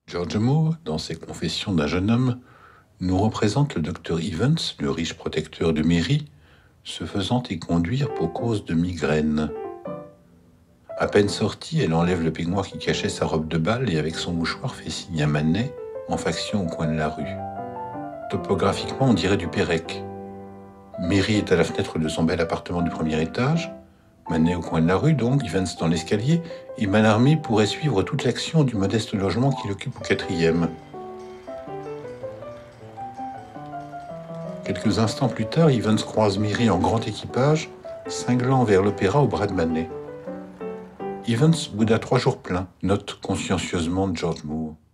George Moore, dans ses Confessions d'un jeune homme, nous représente le docteur Evans, le riche protecteur de Mary, se faisant y conduire pour cause de migraine. À peine sortie, elle enlève le peignoir qui cachait sa robe de bal et avec son mouchoir fait signe à Manet, en faction au coin de la rue. Topographiquement, on dirait du Pérec. Mary est à la fenêtre de son bel appartement du premier étage, Manet au coin de la rue, donc, Evans dans l'escalier, et Mallarmé pourrait suivre toute l'action du modeste logement qu'il occupe au 4e. Quelques instants plus tard, Evans croise Mary en grand équipage, cinglant vers l'opéra au bras de Manet. Evans bouda 3 jours pleins, note consciencieusement George Moore.